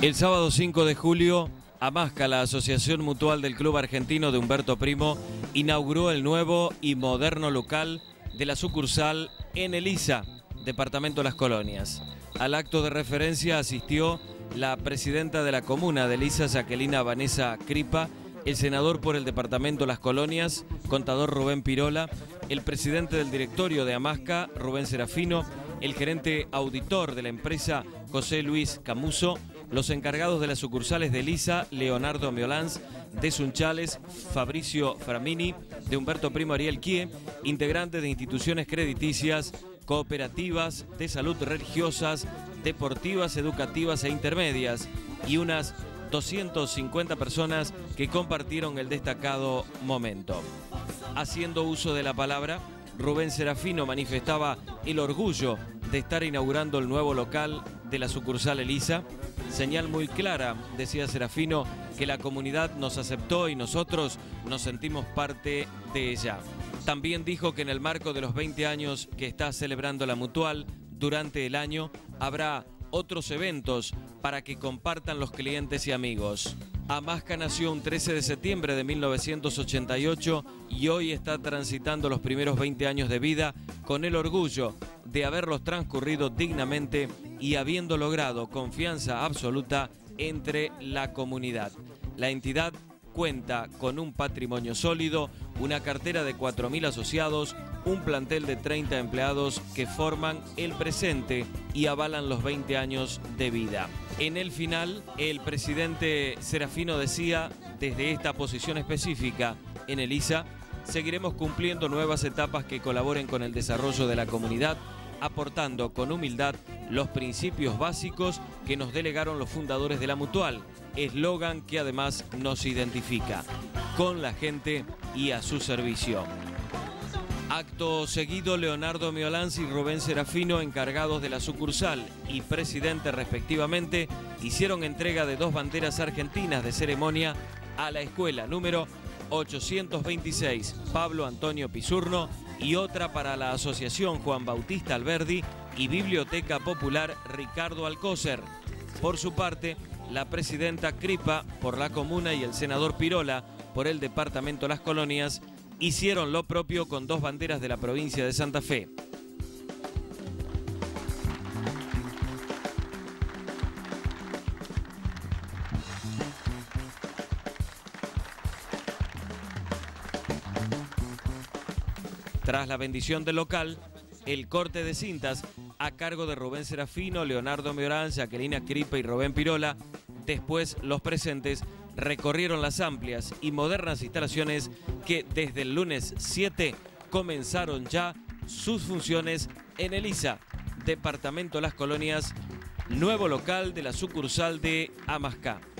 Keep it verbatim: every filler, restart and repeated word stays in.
El sábado cinco de julio, Amasca, la Asociación Mutual del Club Argentino de Humberto Primo, inauguró el nuevo y moderno local de la sucursal en Elisa, departamento Las Colonias. Al acto de referencia asistió la presidenta de la comuna de Elisa, Jacqueline Vanessa Cripa, el senador por el departamento Las Colonias, contador Rubén Pirola, el presidente del directorio de Amasca, Rubén Serafino, el gerente auditor de la empresa, José Luis Camuso, los encargados de las sucursales de Elisa, Leonardo Miolans, de Sunchales, Fabricio Framini, de Humberto Primo Ariel Kie, integrantes de instituciones crediticias, cooperativas, de salud religiosas, deportivas, educativas e intermedias, y unas doscientas cincuenta personas que compartieron el destacado momento. Haciendo uso de la palabra, Rubén Serafino manifestaba el orgullo de estar inaugurando el nuevo local de la sucursal Elisa. Señal muy clara, decía Serafino, que la comunidad nos aceptó y nosotros nos sentimos parte de ella. También dijo que en el marco de los veinte años que está celebrando la Mutual, durante el año habrá otros eventos para que compartan los clientes y amigos. Amasca nació un trece de septiembre de mil novecientos ochenta y ocho y hoy está transitando los primeros veinte años de vida con el orgullo de haberlos transcurrido dignamente y habiendo logrado confianza absoluta entre la comunidad. La entidad cuenta con un patrimonio sólido, una cartera de cuatro mil asociados, un plantel de treinta empleados que forman el presente y avalan los veinte años de vida. En el final, el presidente Serafino decía, desde esta posición específica en Elisa, seguiremos cumpliendo nuevas etapas que colaboren con el desarrollo de la comunidad, aportando con humildad los principios básicos que nos delegaron los fundadores de la Mutual, eslogan que además nos identifica, con la gente y a su servicio. Acto seguido, Leonardo Miolans y Rubén Serafino, encargados de la sucursal y presidente respectivamente, hicieron entrega de dos banderas argentinas de ceremonia a la escuela número ochocientos veintiséis Pablo Antonio Pisurno y otra para la Asociación Juan Bautista Alberdi y Biblioteca Popular Ricardo Alcócer. Por su parte, la presidenta Cripa por la comuna y el senador Pirola por el departamento Las Colonias hicieron lo propio con dos banderas de la provincia de Santa Fe. Tras la bendición del local, el corte de cintas a cargo de Rubén Serafino, Leonardo Miolans, Jacqueline Cripa y Rubén Pirola. Después los presentes recorrieron las amplias y modernas instalaciones que desde el lunes siete comenzaron ya sus funciones en Elisa, departamento Las Colonias, nuevo local de la sucursal de Amasca.